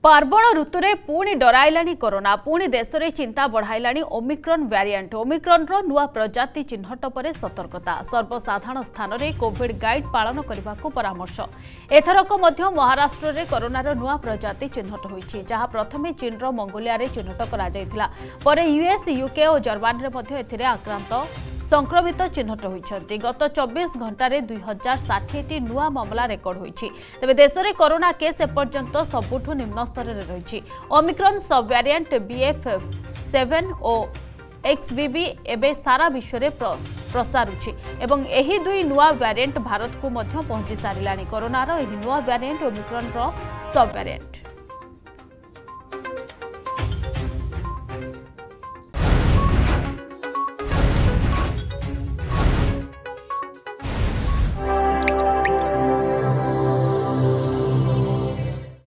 पार्वण ऋतुरे पुणी डराइलाणी कोरोना पुणी देश में चिंता बढ़ाइलाणी ओमिक्रॉन वेरिएंट ओमिक्रॉन रो नुआ प्रजाति चिन्हट पर सतर्कता सर्वसाधारण स्थान में कोविड गाइड पालन करने को परामर्श एथरक महाराष्ट्र में कोरोनार नुआ प्रजाति चिन्हट होइछि जहां प्रथमे चीन रो मंगोलिया चिन्हट कर यूएस यूके और जर्मनी में आक्रांत संक्रमित चिन्हट होती गत 24 घंटे 2060 नुआ मामला रेकर्ड होती तेज देश में कोरोना केस एपर्यंत सबुठ निम्न स्तर में रही ओमिक्रॉन सब वेरिएंट BF.7 और XBB एवं सारा विश्व में प्रसारुछि एवं एही दुई नुआ वेरिएंट भारत को पहुंची सारिलाणी कोरोनार एही नुआ वेरिएंट ओमिक्रॉन सब वेरिएंट।